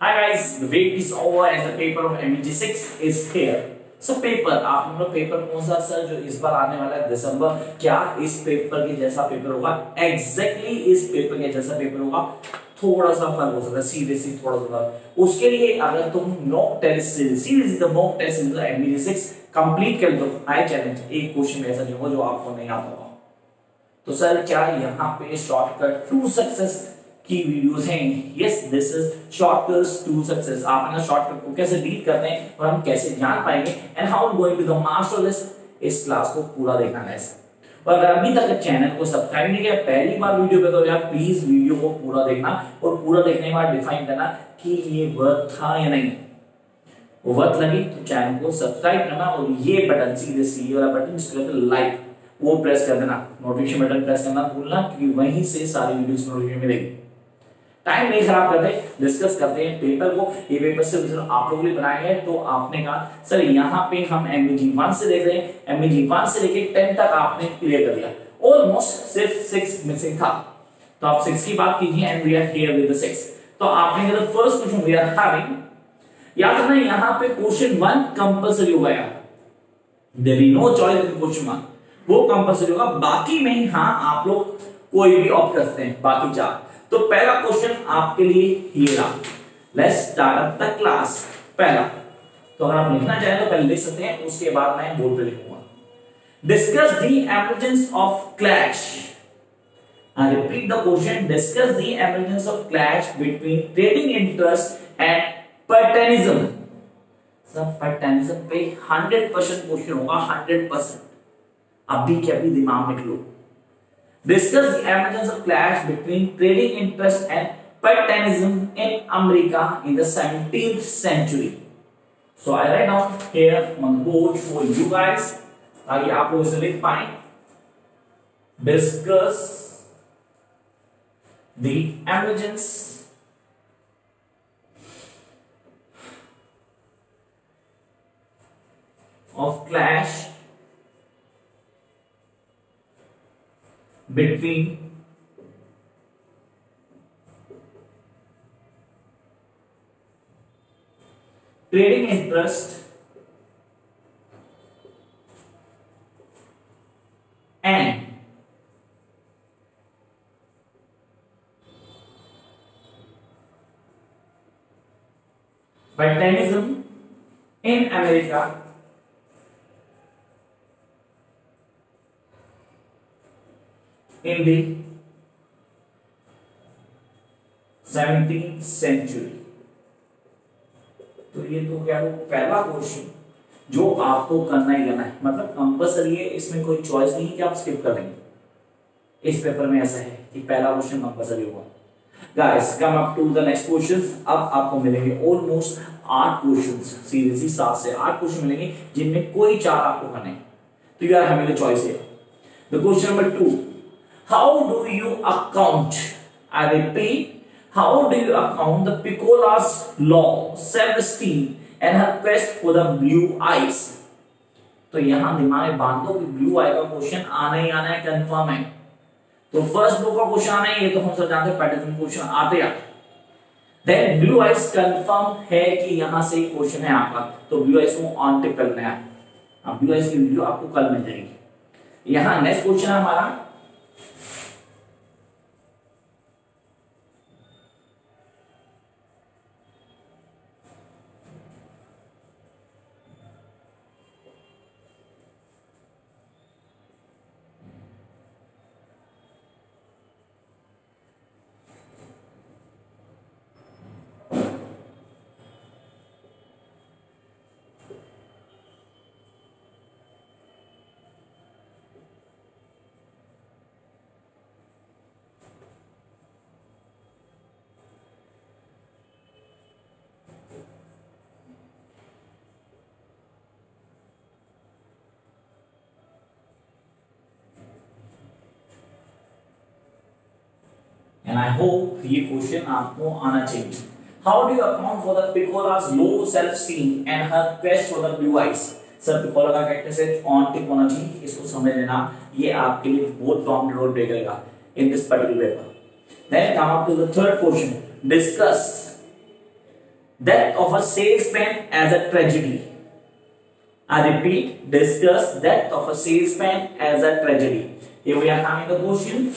Hi guys, the wait is over and the paper of MEG6 is here. So paper आप लोग paper कौन सा sir जो इस बार आने वाला है दिसंबर, क्या इस पेपर के जैसा पेपर होगा? एग्जैक्टली इस पेपर के जैसा पेपर होगा, थोड़ा सा फर्क हो सकता है, सीरियसली थोड़ा सा। उसके लिए अगर तुम mock test series the mock test in the MEG6 complete कर दो, आई चैलेंज एक क्वेश्चन ऐसा नहीं होगा जो आपको नहीं आता होगा। तो सर क्या यहाँ पे शॉर्टकट टू सक्सेस की वीडियोस हैं? Yes, this is shortcuts to success. आप ना शॉर्टकट को कैसे डील करते हैं और हम कैसे जान पाएंगे and how going to the master this, इस क्लास को पूरा देखना है। और अगर अभी तक चैनल को सब्सक्राइब नहीं किया, पहली बार वीडियो पे तो यार प्लीज वीडियो को पूरा देखना और पूरा देखने के बाद डिफाइन करना कि ये वर्थ था या नहीं। वो वर्थ लगी तो चैनल को सब्सक्राइब करना और ये बटन सीधे सी वाला बटन जिसको कहते हैं लाइक, वो प्रेस कर देना। नोटिफिकेशन बटन प्रेस करना भूलना, क्योंकि वहीं से सारी वीडियोस नोटिफिकेशन मिलेगी। टाइम नहीं खराब करते, डिस्कस करते हैं पेपर को। ये पेपर सिर्फ आप लोगों के लिए बनाए हैं। तो आपने कहा सर यहाँ पे हम MEG1 से देख रहे हैं, MEG1 से लेके 10 तक आपने क्लियर कर दिया, ऑलमोस्ट सिर्फ 6 मिसिंग था। तो आप 6 की बात कीजिए and we are here with the 6। तो आपने कहा first question we are having, याद रखना यहाँ पे क्वेश्चन 1 कंपलसरी होगा यार, there is no choice in question 1, वो कंपलसरी होगा। बाकी में हाँ आप लोग कोई भी ऑप्ट कर सकते हैं, बाकी 4। तो पहला क्वेश्चन आपके लिए ये रहा, let's start up the class. पहला तो अगर आप लिखना चाहें तो पहले लिख सकते हैं, उसके बाद मैं बोर्ड पे लिखूंगा। Discuss the emergence of clash. I repeat the question, discuss the emergence of clash between trading interest and Puritanism. सब पर्टेनिज्म पे 100% क्वेश्चन होगा, 100%। अभी के अभी दिमाग में लो। Discuss the emergence of clash between trading interest and Puritanism in America in the 17th century. So I write down here on the board for you guys, ताकि आप लोग इसे लिख पाएं। Discuss the emergence of clash between trading interest and Puritanism in America in the 17th century। तो ये तो क्या हो, पहला क्वेश्चन जो आपको करना ही करना है, मतलब कंपलसरी है, इसमें कोई चॉइस नहीं कि आप स्किप कर देंगे। इस पेपर में ऐसा है कि पहला क्वेश्चन कंपलसरी होगा। Guys come up to the next questions. अब आपको मिलेंगे ऑलमोस्ट 8 क्वेश्चंस, सीरियसली 7 से 8 क्वेश्चन मिलेंगे, जिनमें कोई 4 आपको करने हैं। तो यार हमें चॉइस है। The question number 2, how do you account, I repeat, how do you account the Piccola's law, self-esteem and her quest for the blue eyes? तो यहां दिमाग में बांध दो कि ब्लू आई का क्वेश्चन आना ही आना है, कंफर्म है। तो फर्स्ट बुक का क्वेश्चन आना है, ये तो हम सब जानते हैं, पैटर्न क्वेश्चन आते हैं। देन ब्लू आइज कंफर्म है कि यहां से क्वेश्चन है आपका, तो ब्लू आइज को ऑन टिक करना है। अब ब्लू आइज की वीडियो आपको कल मिल जाएगी। यहां नेक्स्ट क्वेश्चन है हमारा, and I hope ये क्वेश्चन आपको आना चाहिए। How do you account for the Piccola's low self-esteem and her quest for the blue eyes? Sir Pecola का कैरेक्टर से ऑन टिक होना चाहिए, इसको समझ लेना, ये आपके लिए बहुत प्रॉम्प्ट रोल प्ले करेगा in this particular paper. Then come up to the third question. Discuss death of a salesman as a tragedy. I repeat, discuss death of a salesman as a tragedy. Here we are having the question.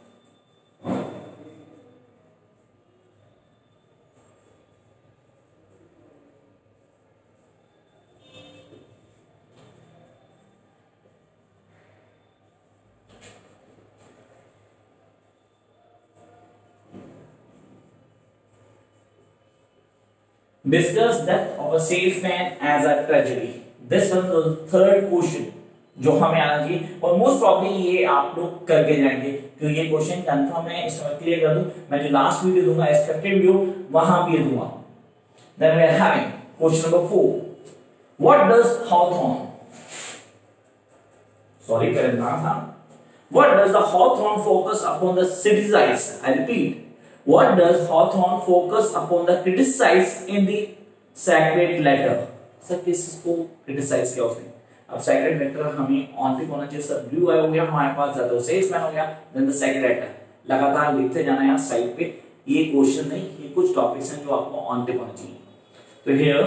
Discuss death of a salesman as a tragedy. This was the third question जो हमें आना चाहिए और most probably ये आप लोग करके जाएंगे क्योंकि ये क्वेश्चन कंफर्म है। इसको मैं क्लियर कर दूं, मैं जो लास्ट वीडियो दूंगा एक्सपेक्टेड वीडियो वहां भी दूंगा। Then we are having question number 4. What does Hawthorne? Sorry, what does the Hawthorne focus upon the criticize? I repeat. What does Hawthorne focus upon the criticize in the sacred letter? Sir किसको criticize किया उसने? अब sacred letter हमें on पे होना चाहिए sir. Blue हो गया हमारे पास, ज्यादा सेल्समैन हो गया, देन द sacred letter। लगातार लिखते जाना है साइड पे। ये क्वेश्चन नहीं, ये कुछ टॉपिक्स हैं जो आपको ऑन पे होना चाहिए। तो here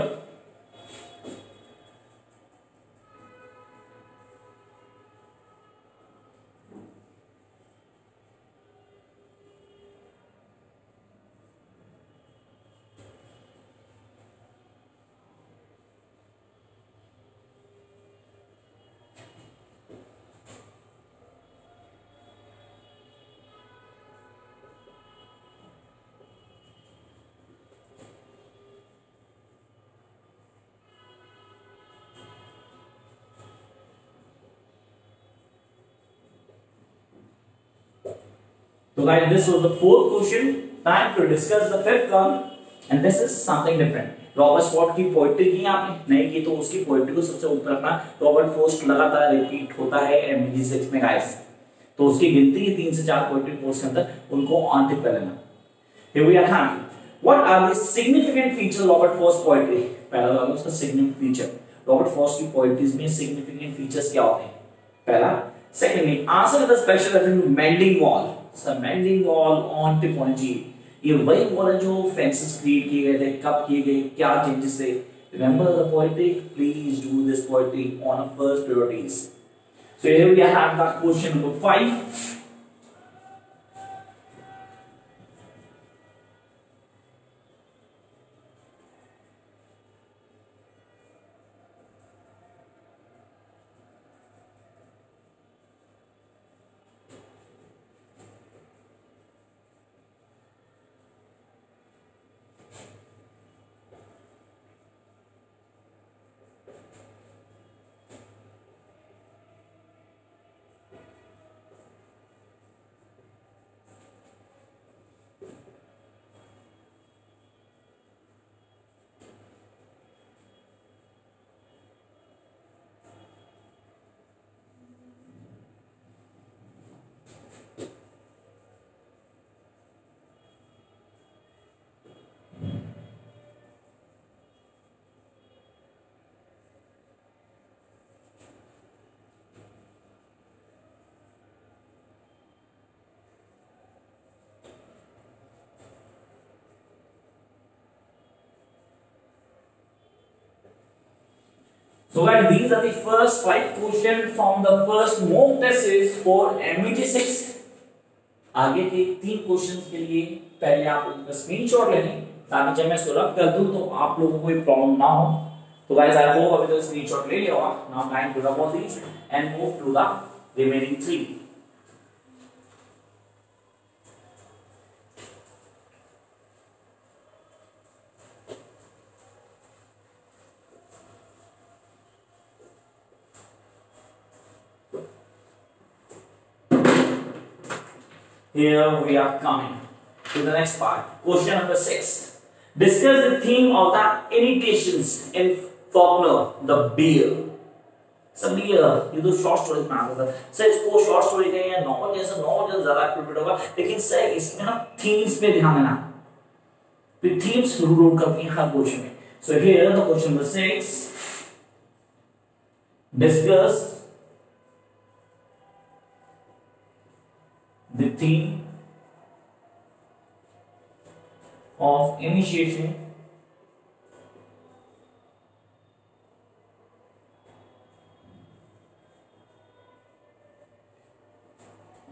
so guys, this was the fourth question. Time to discuss the fifth one, and this is something different. Robert Frost की पोएट्री की आपने नहीं की तो उसकी पोएट्री को सबसे ऊपर रखना। रॉबर्ट फ्रॉस्ट लगातार रिपीट होता है MG6 में गाइस, तो उसकी गिनती 3 से 4 पोएट्री पोस्ट के अंदर उनको ऑन टिक कर लेना। Here we are having what are the significant features of Robert Frost poetry? पहला वाला उसका सिग्निफिकेंट फीचर, रॉबर्ट फ्रॉस्ट की पोएट्रीज में सिग्निफिकेंट फीचर्स क्या होते हैं? पहला। Secondly answer with special reference to mending wall. Sir mending wall on tip होनी चाहिए। ये वही वॉल है जो फेंसेस क्रिएट किए गए थे, कब किए गए, क्या चेंजेस थे। Remember the poetry, please do this poetry on first priorities. So here we have the question number 5। So guys, these are the first 5 questions from the first mock test series for MEG6। आगे के 3 questions के लिए पहले आप उनका screenshot ले लें ताकि जब मैं इसको रब कर दूं तो आप लोगों को कोई प्रॉब्लम ना हो। तो गाइस आई होप अभी तो स्क्रीनशॉट ले लिया होगा। Now time to rub all these and move to the remaining 3। Here we are coming to the next part. Question number 6. Discuss the theme of the irritations in Faulkner, the bear. सब bear ये तो short story में आता था। Sir इसको short story कहें या novel जैसा ज़्यादा appropriate होगा, लेकिन सर इसमें ना themes पे ध्यान देना। तो themes रूल करती हैं हर क्वेश्चन में। So here the question number 6. Discuss the theme of initiation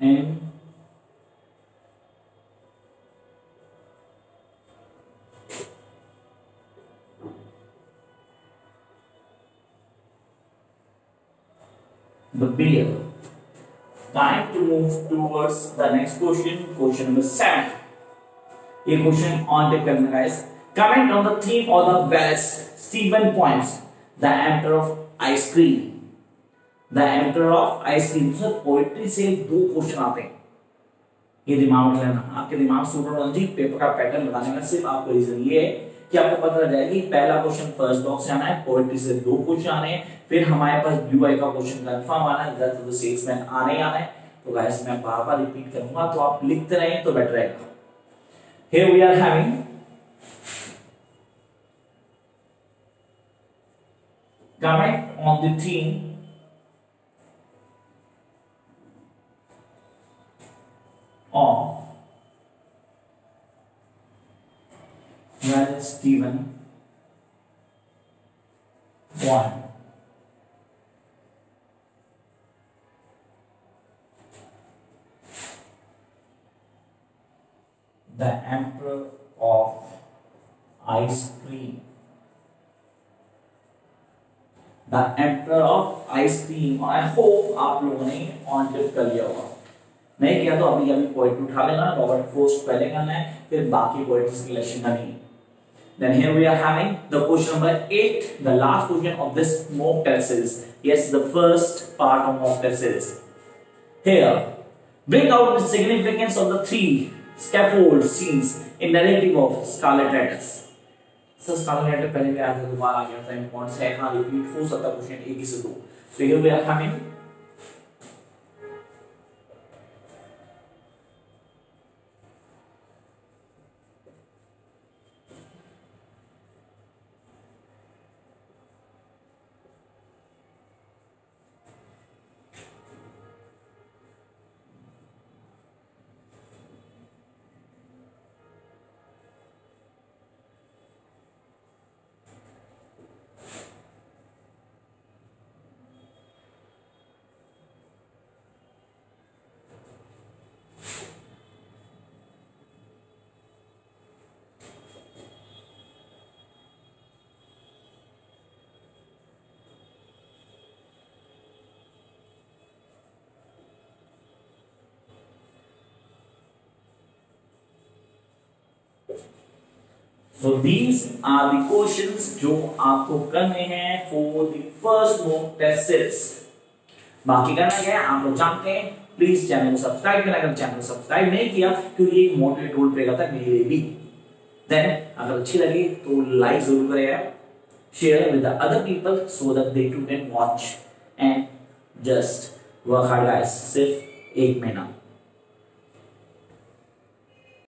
in the beer. Time to move towards the next question. Question number 7. A question on the guys. Comment on the theme of the Wallace Stevens poems. The Emperor of Ice Cream. The Emperor of Ice Cream. Sir poetry से दो question आते हैं, ये दिमाग में लेना। आपके दिमाग स्टूडेंट जी पेपर का पैटर्न बनाने का सिर्फ आपको रीजन ये है कि आपको पता चल जाएगा कि पहला क्वेश्चन फर्स्ट बॉक्स से आना है, पोएट्री से दो क्वेश्चन आने हैं, फिर हमारे पास ब्यूआई का क्वेश्चन कंफर्म आना है, डेथ ऑफ द सेल्समैन आने ही आना है। तो गाइस मैं बार-बार रिपीट करूंगा, तो आप लिखते रहें तो बेटर रहेगा। Here we are having comment on the theme of Wallace Stevens poem. The Emperor of Ice Cream. The Emperor of Ice Cream. I hope आप लोगों ने ऑन टिप कर लिया होगा, नहीं किया तो अभी अभी पोएट्री उठा लेना, रॉबर्ट फ्रॉस्ट पहले करना है, फिर बाकी पोएट्री की सिलेक्शन करनी है। Then here we are having the question number 8, the last question of this mock test series. Yes, the first part of mock test series. Here, bring out the significance of the 3 scaffold scenes in narrative of Scarlet Letters. So Scarlet Letter पहले भी आया था, दोबारा आ गया था, important है, हाँ repeat हो सकता क्वेश्चन एक ही से दो। So here we are having So these are the questions जो आपको करने हैं for the first mock test series। बाकी करना क्या है आप लोग जानते हैं, प्लीज चैनल को सब्सक्राइब करना, अगर चैनल को सब्सक्राइब नहीं किया क्योंकि ये एक मोटिवेट टूल पे था मेरे लिए भी। देन अगर अच्छी लगी तो लाइक जरूर करेगा, share with the other people so that they too can watch and just work hard guys. सिर्फ 1 महीना